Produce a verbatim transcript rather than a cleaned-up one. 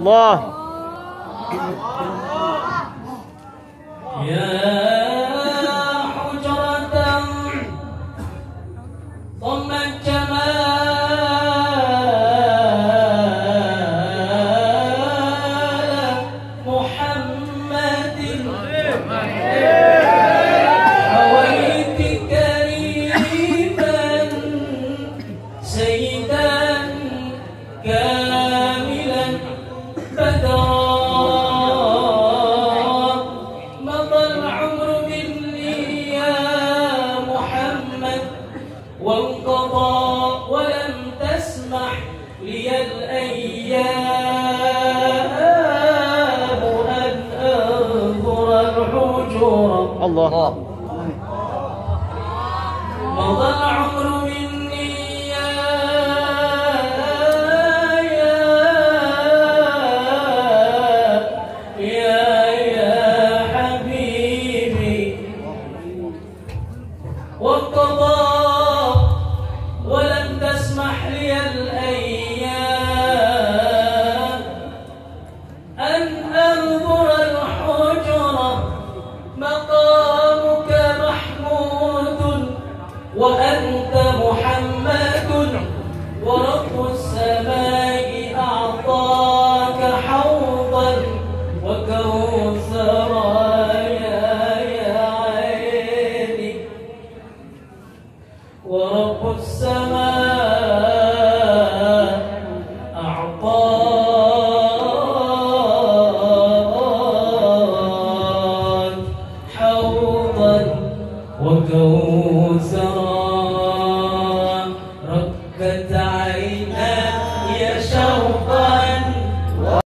الله. يا حجرة ضمت جمال محمد حويت كريما سيدا كاملا بدرا وانقضى ولم تسمح لي الأيام أن أنظر الحجور. الله. مضى العمر مني يا يا يا حبيبي وانقضى ولم تسمح لي الأيام أن أنظر الحجرة. مقامك محمود وأنت محمد ورب السماء أعطاك حوضا وكوثرا ورب السماء أعطاك حوضا وكوثرا. ربت عيناك